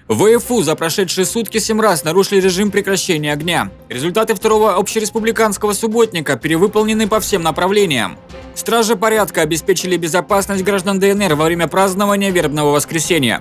ВФУ за прошедшие сутки 7 раз нарушили режим прекращения огня. Результаты второго общереспубликанского субботника перевыполнены по всем направлениям. Стражи порядка обеспечили безопасность граждан ДНР во время празднования вербного воскресенья.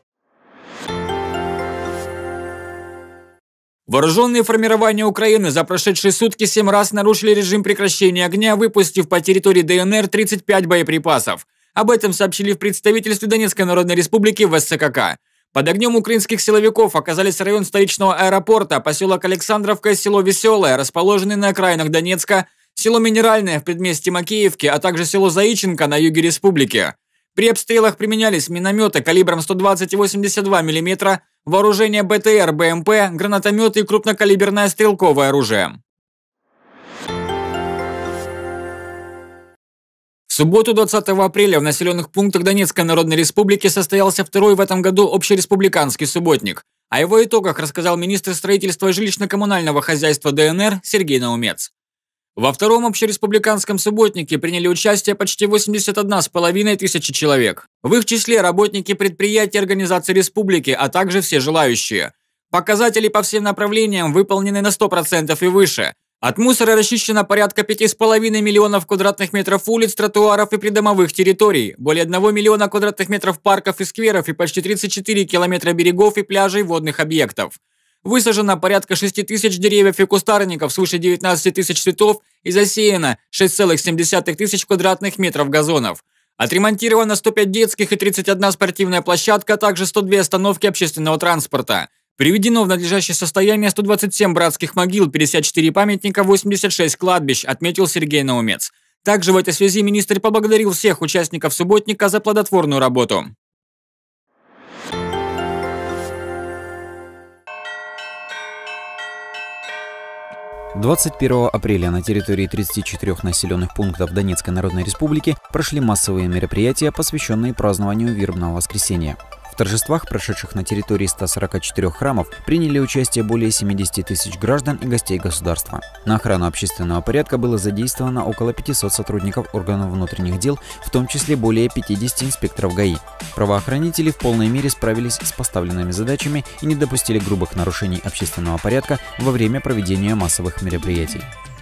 Вооруженные формирования Украины за прошедшие сутки 7 раз нарушили режим прекращения огня, выпустив по территории ДНР 35 боеприпасов. Об этом сообщили в представительстве Донецкой Народной Республики в СЦКК. Под огнем украинских силовиков оказались район столичного аэропорта, поселок Александровка и село Веселое, расположенные на окраинах Донецка, село Минеральное в предместье Макеевки, а также село Заиченко на юге республики. При обстрелах применялись минометы калибром 120 и 82 мм, вооружение БТР, БМП, гранатометы и крупнокалиберное стрелковое оружие. В субботу 20 апреля в населенных пунктах Донецкой Народной Республики состоялся второй в этом году общереспубликанский субботник. О его итогах рассказал министр строительства и жилищно-коммунального хозяйства ДНР Сергей Наумец. Во втором общереспубликанском субботнике приняли участие почти 81,5 тысячи человек. В их числе работники предприятий и организаций республики, а также все желающие. Показатели по всем направлениям выполнены на 100% и выше. От мусора расчищено порядка 5,5 миллионов квадратных метров улиц, тротуаров и придомовых территорий, более 1 миллиона квадратных метров парков и скверов и почти 34 километра берегов и пляжей водных объектов. Высажено порядка 6 тысяч деревьев и кустарников, свыше 19 тысяч цветов и засеяно 6,7 тысяч квадратных метров газонов. Отремонтировано 105 детских и 31 спортивная площадка, а также 102 остановки общественного транспорта. Приведено в надлежащее состояние 127 братских могил, 54 памятника, 86 кладбищ, отметил Сергей Наумец. Также в этой связи министр поблагодарил всех участников субботника за плодотворную работу. – 21 апреля на территории 34 населенных пунктов Донецкой Народной Республики прошли массовые мероприятия, посвященные празднованию вербного воскресенья. В торжествах, прошедших на территории 144 храмов, приняли участие более 70 тысяч граждан и гостей государства. На охрану общественного порядка было задействовано около 500 сотрудников органов внутренних дел, в том числе более 50 инспекторов ГАИ. Правоохранители в полной мере справились с поставленными задачами и не допустили грубых нарушений общественного порядка во время проведения массовых мероприятий.